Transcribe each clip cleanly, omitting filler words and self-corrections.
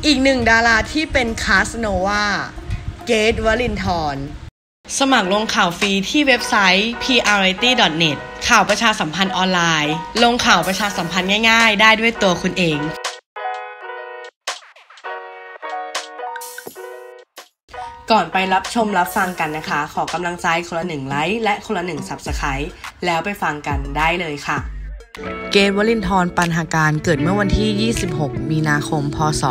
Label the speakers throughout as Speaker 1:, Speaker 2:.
Speaker 1: อีกหนึ่งดาราที่เป็นคาสโนวาเกต วลินทร์สมัครลงข่าวฟรีที่เว็บไซต์ prrity.net ข่าวประชาสัมพันธ์ออนไลน์ลงข่าวประชาสัมพันธ์ง่ายๆได้ด้วยตัวคุณเองก่อนไปรับชมรับฟังกันนะคะขอกำลังใจคนละ1ไลค์และคนละ1 Subscribe แล้วไปฟังกันได้เลยค่ะเกต วลินทร์ ปัญหาการเกิดเมื่อวันที่26มีนาคมพศ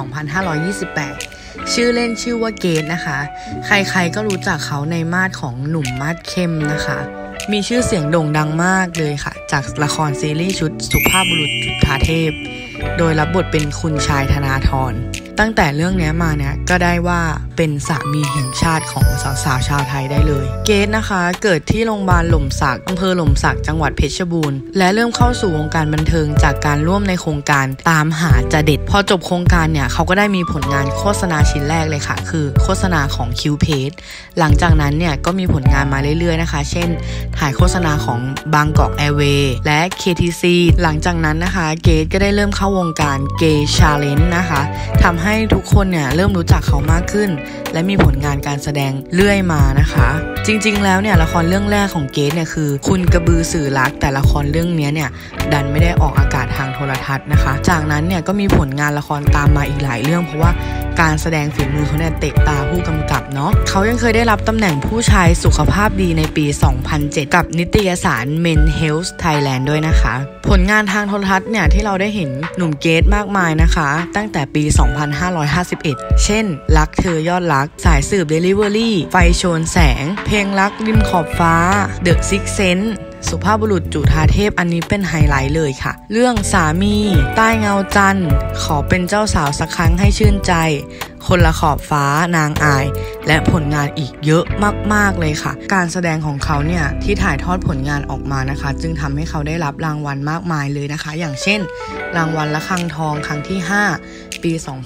Speaker 1: 2528ชื่อเล่นชื่อว่าเกตนะคะใครๆก็รู้จักเขาในมาดของหนุ่มมาดเข้มนะคะมีชื่อเสียงโด่งดังมากเลยค่ะจากละครซีรีส์ชุดสุภาพบุรุษจุฑาเทพโดยรับบทเป็นคุณชายธนาธรตั้งแต่เรื่องนี้มาเนี่ยก็ได้ว่าเป็นสามีแห่งชาติของสาวๆชาวไทยได้เลยเกตนะคะเกิดที่โรงพยาบาลหล่มสักอำเภอหล่มสักจังหวัดเพชรบูรณ์และเริ่มเข้าสู่วงการบันเทิงจากการร่วมในโครงการตามหาจะเด็ดพอจบโครงการเนี่ยเขาก็ได้มีผลงานโฆษณาชิ้นแรกเลยค่ะคือโฆษณาของคิวเพจหลังจากนั้นเนี่ยก็มีผลงานมาเรื่อยๆนะคะเช่นถ่ายโฆษณาของบางกอกแอร์เวย์และ KTC หลังจากนั้นนะคะเกตก็ได้เริ่มเข้าวงการเกย์ชาเลนจ์นะคะทำให้ทุกคนเนี่ยเริ่มรู้จักเขามากขึ้นและมีผลงานการแสดงเรื่อยมานะคะจริงๆแล้วเนี่ยละครเรื่องแรกของเกตเนี่ยคือคุณกระบือสื่อรักแต่ละครเรื่องนี้เนี่ยดันไม่ได้ออกอากาศทางโทรทัศน์นะคะจากนั้นเนี่ยก็มีผลงานละครตามมาอีกหลายเรื่องเพราะว่าการแสดงฝีมือเขาเนี่ยเตะตาผู้กำกับเนาะเขายังเคยได้รับตำแหน่งผู้ชายสุขภาพดีในปี 2007 กับนิตยสาร Men Health Thailand ด้วยนะคะผลงานทางโทรทัศน์เนี่ยที่เราได้เห็นหนุ่มเกตมากมายนะคะตั้งแต่ปี 2551 เช่นรักเธอยอดรักสายสืบ Delivery ไฟโชนแสงเพลงรักริมขอบฟ้า The Six Senseสุภาพบุรุษจุฑาเทพอันนี้เป็นไฮไลท์เลยค่ะเรื่องสามีใต้เงาจันทร์ขอเป็นเจ้าสาวสักครั้งให้ชื่นใจคนละขอบฟ้านางอายและผลงานอีกเยอะมากๆเลยค่ะการแสดงของเขาเนี่ยที่ถ่ายทอดผลงานออกมานะคะจึงทำให้เขาได้รับรางวัลมากมายเลยนะคะอย่างเช่นรางวัลระฆังทองครั้งที่5ปี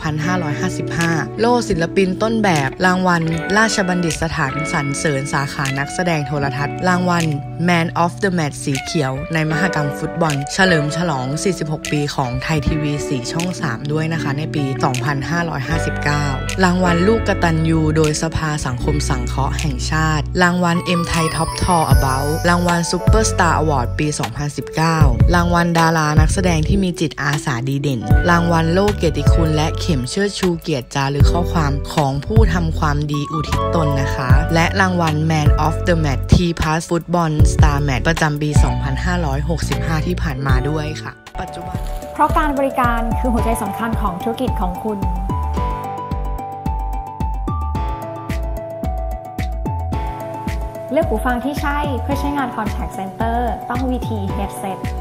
Speaker 1: 2555 โล่ศิลปินต้นแบบรางวัลราชบัณฑิตสถานสรรเสริญสาขานักแสดงโทรทัศน์รางวัล Man of the Match สีเขียวในมหกรรมฟุตบอลเฉลิมฉลอง 46 ปีของไทยทีวี 4 ช่อง 3 ด้วยนะคะในปี 2559 รางวัลลูกกตัญญูโดยสภาสังคมสังเคราะห์แห่งชาติรางวัล M Thai Top Tall About รางวัล Superstar Award ปี 2019 รางวัลดารานักแสดงที่มีจิตอาสาดีเด่นรางวัลโล่เกียรติคุณและเข็มเชิดชูเกียรติจารึกข้อความของผู้ทำความดีอุทิศตนนะคะและรางวัล Man of the Match T-Pass Football Star Match ประจำปี 2565 ที่ผ่านมาด้วยค่ะปัจจุบัน
Speaker 2: เพราะการบริการคือหัวใจสำคัญของธุรกิจของคุณเลือกหูฟังที่ใช่เพื่อใช้งาน Contact Center ต้อง VT Headset